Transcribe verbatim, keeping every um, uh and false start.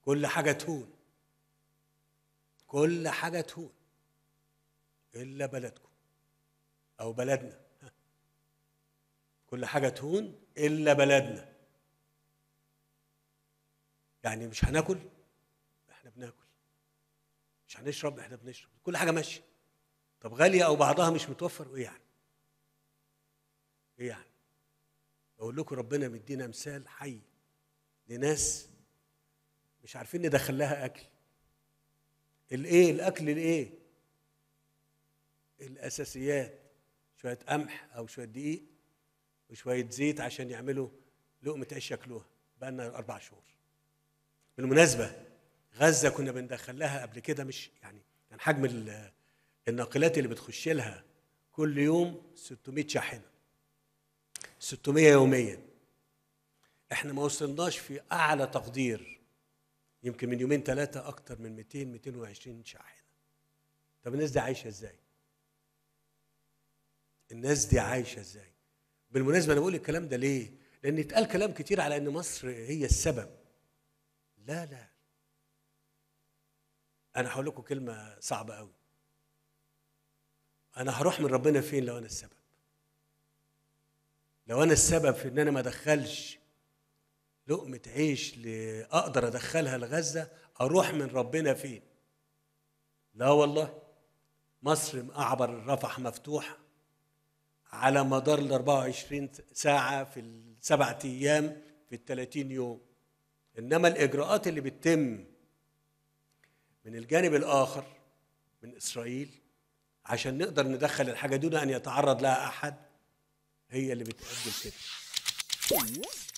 كل حاجة تهون، كل حاجة تهون إلا بلدكم أو بلدنا. كل حاجة تهون إلا بلدنا. يعني مش هناكل، احنا بناكل. مش هنشرب، احنا بنشرب. كل حاجة ماشية. طب غالية أو بعضها مش متوفر، وإيه يعني؟ إيه يعني؟ بقول لكم ربنا مدينا مثال حي لناس مش عارفين ندخل لها أكل. الإيه؟ الأكل الإيه؟ الأساسيات. شوية قمح أو شوية دقيق وشوية زيت عشان يعملوا لقمة عيش ياكلوها. بقالنا أربع شهور. بالمناسبة غزة كنا بندخل لها قبل كده، مش يعني كان حجم الناقلات اللي بتخش لها كل يوم ستمائة شاحنة، ستمائة يوميا. احنا ما وصلناش في أعلى تقدير، يمكن من يومين ثلاثة أكتر من مئتين مئتين وعشرين شاحنة. طب الناس دي عايشة إزاي؟ الناس دي عايشة إزاي؟ بالمناسبة أنا بقول الكلام ده ليه؟ لأن اتقال كلام كتير على إن مصر هي السبب. لا لا، أنا هقول لكم كلمة صعبة قوي. أنا هروح من ربنا فين لو أنا السبب؟ لو أنا السبب في إن أنا ما أدخلش لقمة عيش أقدر أدخلها لغزة، أروح من ربنا فين؟ لا والله. مصر أعبر رفح مفتوح على مدار ال أربعة وعشرين ساعة في السبعة أيام في الثلاثين يوم. إنما الإجراءات اللي بتتم من الجانب الآخر من إسرائيل عشان نقدر ندخل الحاجة دون أن يتعرض لها أحد هي اللي بتؤدي كده.